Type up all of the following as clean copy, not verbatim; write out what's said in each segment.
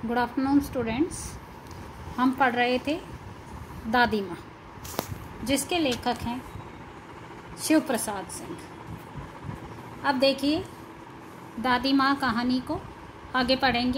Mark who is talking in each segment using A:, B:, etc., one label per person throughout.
A: Good afternoon students. हम पढ़ रहे थे दादी माँ, जिसके लेखक हैं शिव प्रसाद सिंह। अब देखिए दादी माँ कहानी को आगे पढ़ेंगे।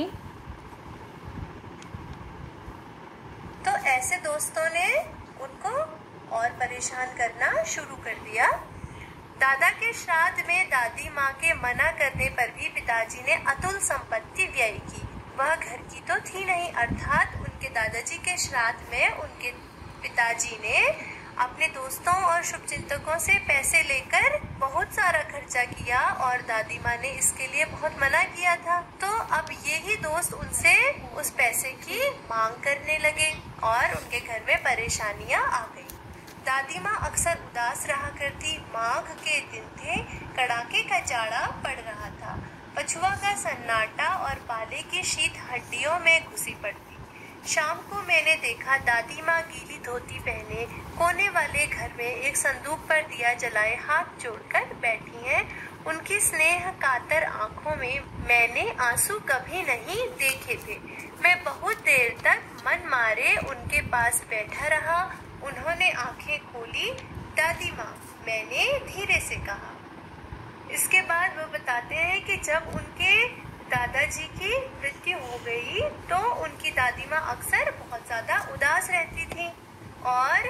B: तो ऐसे दोस्तों ने उनको और परेशान करना शुरू कर दिया। दादा के श्राद्ध में दादी माँ के मना करने पर भी पिताजी ने अतुल संपत्ति व्यय की। वह घर की तो थी नहीं, अर्थात उनके दादाजी के श्राद्ध में उनके पिताजी ने अपने दोस्तों और शुभचिंतकों से पैसे लेकर बहुत सारा खर्चा किया और दादी माँ ने इसके लिए बहुत मना किया था। तो अब यही दोस्त उनसे उस पैसे की मांग करने लगे और उनके घर में परेशानियां आ गई। दादी माँ अक्सर उदास रहा करती। माघ के दिन थे, कड़ाके का जाड़ा पड़ रहा था। पछुआ का सन्नाटा और पाले की शीत हड्डियों में घुसी पड़ती। शाम को मैंने देखा दादी माँ गीली धोती पहने कोने वाले घर में एक संदूक पर दिया जलाए हाथ जोड़कर बैठी हैं। उनकी स्नेह कातर आंखों में मैंने आंसू कभी नहीं देखे थे। मैं बहुत देर तक मन मारे उनके पास बैठा रहा। उन्होंने आंखें खोली। दादी माँ, मैंने धीरे से कहा। इसके बाद वो बताते हैं कि जब उनके दादाजी की मृत्यु हो गई तो उनकी दादी माँ अक्सर बहुत ज्यादा उदास रहती थी। और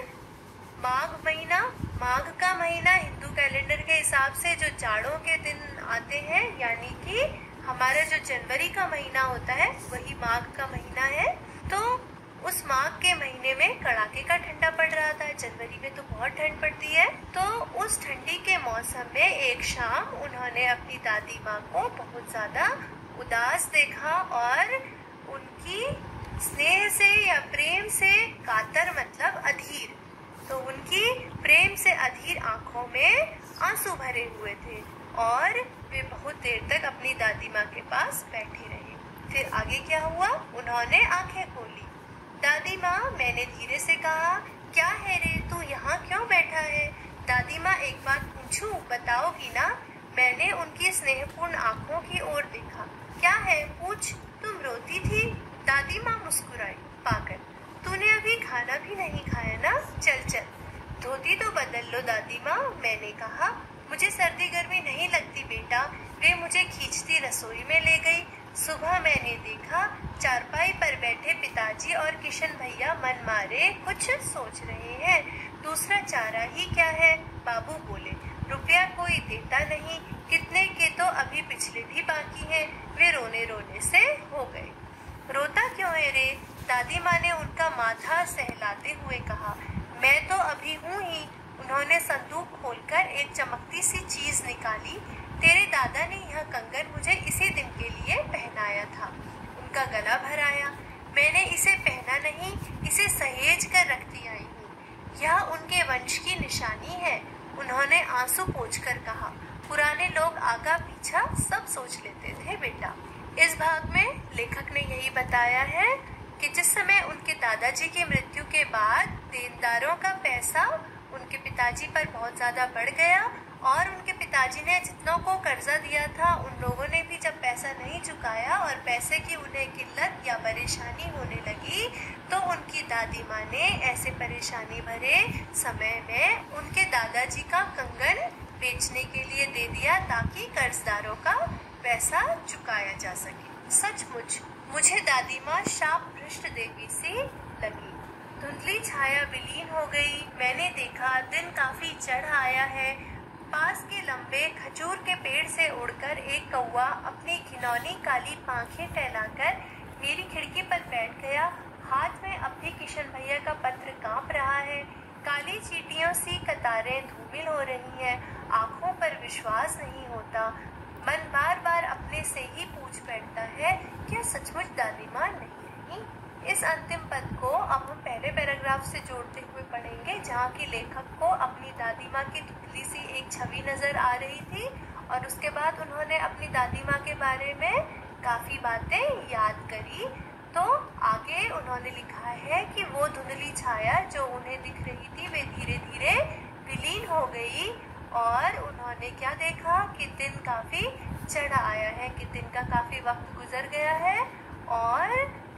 B: माघ का महीना हिंदू कैलेंडर के हिसाब से जो जाड़ों के दिन आते हैं, यानी कि हमारा जो जनवरी का महीना होता है वही माघ का महीना है। तो उस माघ के महीने में कड़ाके का ठंडा पड़ रहा था। जनवरी में तो बहुत ठंड पड़ती है। तो उस ठंडी के मौसम में एक शाम उन्होंने अपनी दादी माँ को बहुत ज्यादा उदास देखा और उनकी स्नेह से या प्रेम से, कातर मतलब अधीर, तो उनकी प्रेम से अधीर आंखों में आंसू भरे हुए थे और वे बहुत देर तक अपनी दादी माँ के पास बैठी रही। फिर आगे क्या हुआ? उन्होंने आंखें खोली। दादी माँ, मैंने धीरे से कहा, क्या है रे, तू यहाँ क्यों बैठा है? दादी माँ, एक बात पूछूं, बताओगी ना? मैंने उनकी स्नेहपूर्ण आंखों की ओर देखा। क्या है, पूछ। तुम रोती थी? दादी माँ मुस्कुराई। पागल, तूने अभी खाना भी नहीं खाया ना? चल चल, धोती तो बदल लो दादी माँ, मैंने कहा। मुझे सर्दी गर्मी नहीं लगती बेटा। वे मुझे खींचती रसोई में ले गई। सुबह मैंने देखा चारपाई पर बैठे पिताजी और किशन भैया मन मारे कुछ सोच रहे हैं। दूसरा चारा ही क्या है? बाबू बोले। रुपया कोई देता नहीं, कितने के तो अभी पिछले भी बाकी हैं। वे रोने रोने से हो गए। रोता क्यों है रे? दादी माँ ने उनका माथा सहलाते हुए कहा। मैं तो अभी हूँ ही। उन्होंने संदूक खोलकर एक चमकती सी चीज निकाली। तेरे दादा ने यह कंगन मुझे इसी दिन के लिए पहनाया था। उनका गला भर आया। मैंने इसे पहना नहीं, इसे सहेज कर रखती आई हूँ। यह उनके वंश की निशानी है। उन्होंने आंसू पोंछकर कहा। पुराने लोग आगा पीछा सब सोच लेते थे बेटा। इस भाग में लेखक ने यही बताया है कि जिस समय उनके दादाजी की मृत्यु के बाद देनदारों का पैसा उनके पिताजी पर बहुत ज्यादा बढ़ गया और उनके पिताजी ने जितनों को कर्जा दिया था उन लोगों ने भी जब पैसा नहीं चुकाया और पैसे की उन्हें किल्लत या परेशानी होने लगी तो उनकी दादी माँ ने ऐसे परेशानी भरे समय में उनके दादाजी का कंगन बेचने के लिए दे दिया ताकि कर्जदारों का पैसा चुकाया जा सके। सचमुच मुझे दादी माँ शाप भ्रष्ट देवी सी लगी। धुंधली छाया विलीन हो गई। मैंने देखा दिन काफी चढ़ आया है। पास के लंबे खजूर के पेड़ से उड़कर एक कौवा अपनी घिनौनी काली पांखें फैलाकर मेरी खिड़की पर बैठ गया। हाथ में अब भी किशन भैया का पत्र कांप रहा है। काली चींटियों सी कतारें धूमिल हो रही हैं। आंखों पर विश्वास नहीं होता। मन बार बार अपने से ही पूछ बैठता है, क्या सचमुच दादी माँ नहीं रही? इस अंतिम पद को अब हम पहले पैराग्राफ से जोड़ते हुए पढ़ेंगे, जहाँ की लेखक को अपनी दादी माँ की धुंधली सी एक छवि नजर आ रही थी और उसके बाद उन्होंने अपनी दादी माँ के बारे में काफी बातें याद करी। तो आगे उन्होंने लिखा है कि वो धुंधली छाया जो उन्हें दिख रही थी वे धीरे धीरे विलीन हो गई और उन्होंने क्या देखा कि दिन काफी चढ़ा आया है, कि दिन का काफी वक्त गुजर गया है और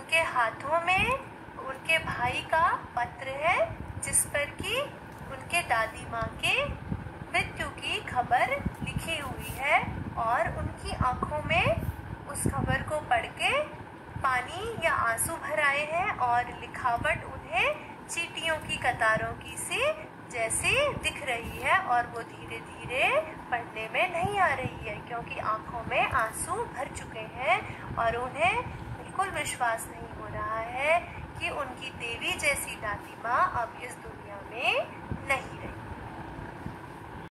B: उनके हाथों में उनके भाई का पत्र है जिस पर कि उनके दादी माँ के मृत्यु की खबर लिखी हुई है, और उनकी आंखों में उस खबर को पढ़ के पानी या आंसू भर आए हैं, और लिखावट उन्हें चींटियों की कतारों की सी जैसी दिख रही है, और वो धीरे धीरे पढ़ने में नहीं आ रही है क्योंकि आंखों में आंसू भर चुके हैं और उन्हें बिल्कुल विश्वास नहीं हो रहा है कि उनकी देवी जैसी दादी माँ अब इस दुनिया में नहीं रही।